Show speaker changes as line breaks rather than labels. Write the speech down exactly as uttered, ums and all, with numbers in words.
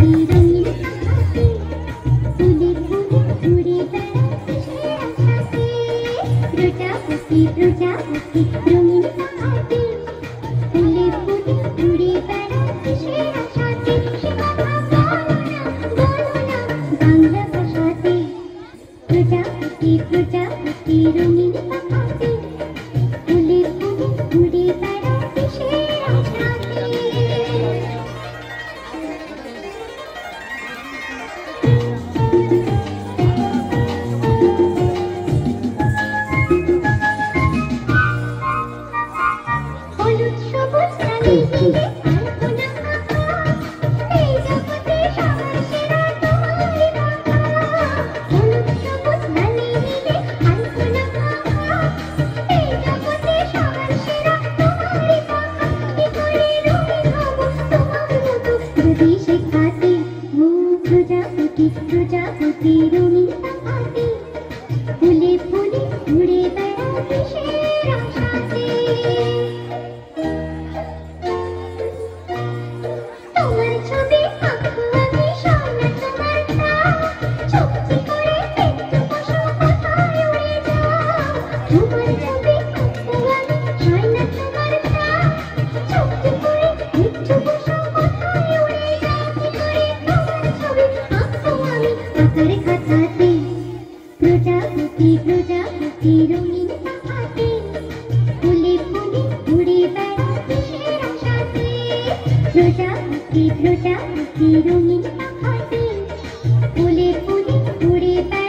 Projapoti, rongin paati, phule phule ude beড়াতে সেরা সাথে, সে কথা বলো না, বলো না, বাংলা ভাষাতে। প্রজাপতি, প্রজাপতি, রঙিন পাখাতে, ফুলে ফুলে উড়ে বেড়াতে সেরা সাথে। হলুদ সবুজ রানী মিলে আলপনা আঁকা, এই জগতে সবার সেরা তোমারই বাঁকা। হলুদ সবুজ রানী মিলে আলপনা আঁকা, এই জগতে সবার সেরা তোমারই বাঁকা। কি করে রঙিন হব তোমার মতো যদি শেখাতে। ও প্রজাপতি, প্রজাপতি, রঙিন পাখাতে, ফুলে ফুলে উড়ে বেড়াতে সেরা সাথে। তোমার ছবি আঁকবো আমি সোনা তোমার প্রাণ, চুপটি করে একটু বসো কোথায় উড়ে যাও। তোমার ছবি আঁকবো আমি সোনা তোমার প্রাণ, চুপটি করে একটু বসো কোথায় উড়ে যাও। কি করে তোমার ছবি আঁকবো আমি আঁকার খাতাতে। প্রজাপতি, প্রজাপতি, রঙিন পাখাতে, ফুলে ফুলে উড়ে বেড়াতে সেরা সাথে। প্রজাপতি, প্রজাপতি, রঙিন পাখাতে, ফুলে ফুলে উড়ে বেড়াতে।